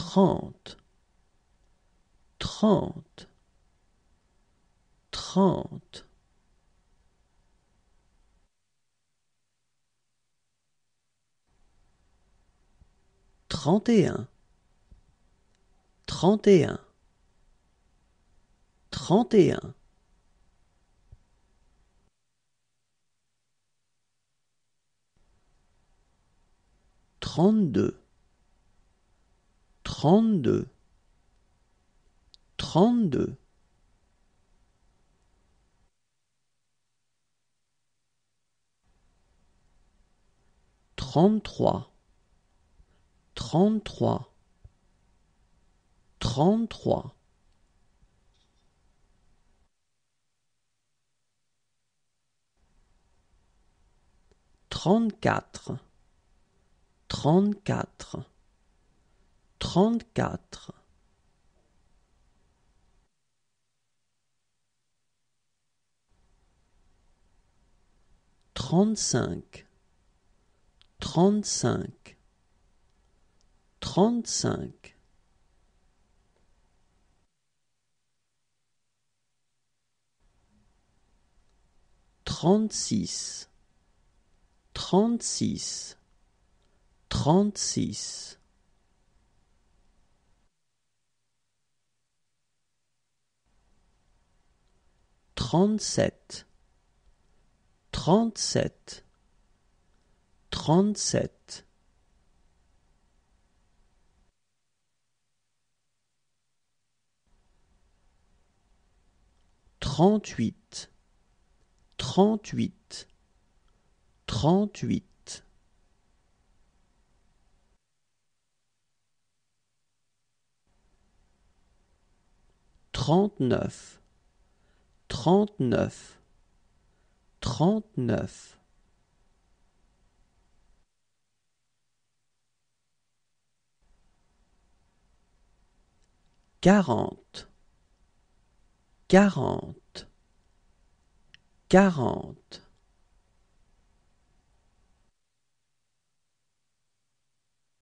30, 30, 30. 31, 31, 31. 32, 32, 32. 33, 33, 33. 34, 34, 34. 35, 35, 35. 36, 36, 36. 37, 37, 37. 38, 38, 38. 39, 39, 39. 40, 40, 40.